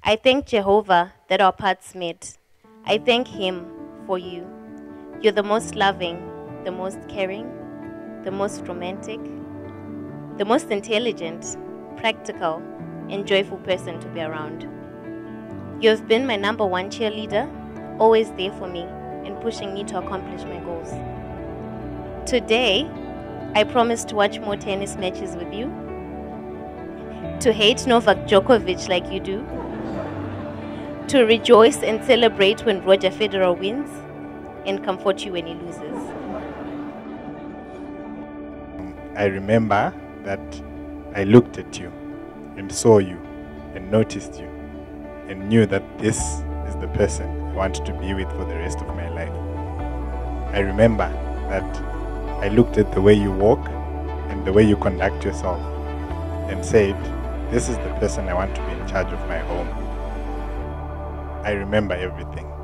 I thank Jehovah that our paths met. I thank Him for you. You're the most loving, the most caring, the most romantic, the most intelligent, practical, and joyful person to be around. You have been my number one cheerleader, always there for me and pushing me to accomplish my goals. Today, I promise to watch more tennis matches with you, to hate Novak Djokovic like you do, to rejoice and celebrate when Roger Federer wins, and comfort you when he loses. I remember that I looked at you and saw you and noticed you and knew that this is the person I want to be with for the rest of my life. I remember that I looked at the way you walk and the way you conduct yourself and said, this is the person I want to be in charge of my home. I remember everything.